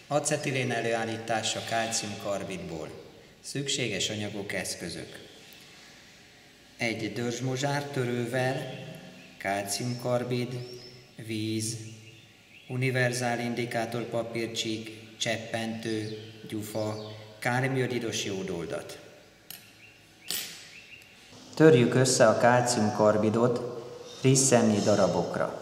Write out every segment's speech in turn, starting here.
Acetilén előállítása kálciumkarbidból. Szükséges anyagok, eszközök. Egy dörzsmozsár törővel, kálciumkarbid, víz, univerzál indikátor papírcsík, cseppentő, gyufa, káliumjodidos jódoldat. Törjük össze a kálciumkarbidot rizszemnyi darabokra.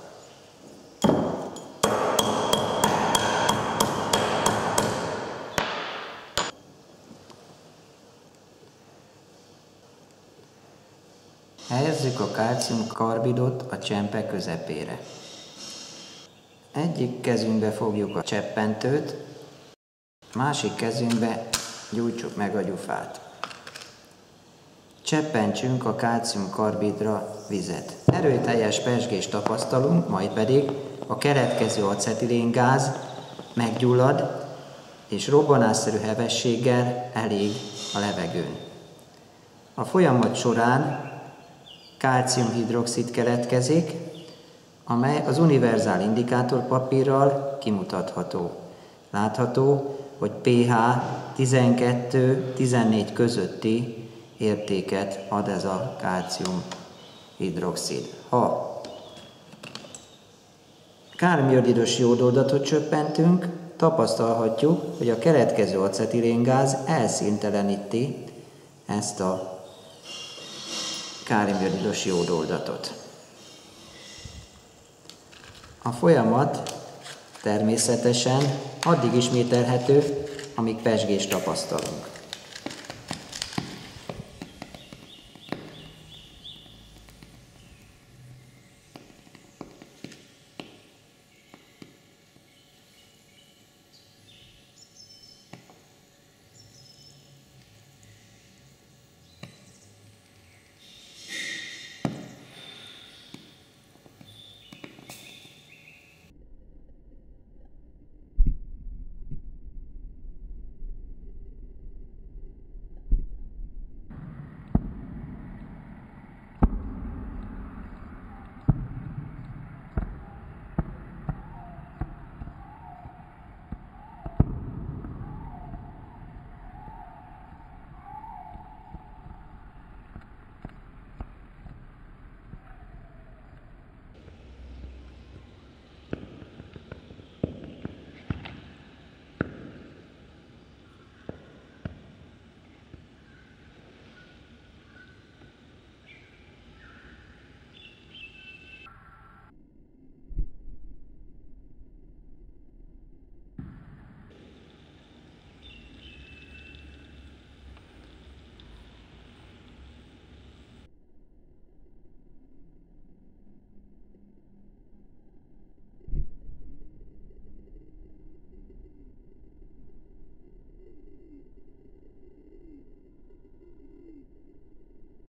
Helyezzük a kálciumkarbidot a csempe közepére. Egyik kezünkbe fogjuk a cseppentőt, másik kezünkbe gyújtsuk meg a gyufát. Cseppentsünk a kálciumkarbidra vizet. Erőteljes pezsgést tapasztalunk, majd pedig a keletkező acetilíngáz meggyullad, és robbanásszerű hevességgel elég a levegőn. A folyamat során kálciumhidroxid keletkezik, amely az univerzál indikátorpapírral kimutatható. Látható, hogy pH 12-14 közötti értéket ad ez a kálciumhidroxid. Ha káliumjodidos jódoldatot csöppentünk, tapasztalhatjuk, hogy a keletkező acetilíngáz elszínteleníti ezt a káliumjodidos jódoldatot. A folyamat természetesen addig ismételhető, amíg pezsgést tapasztalunk.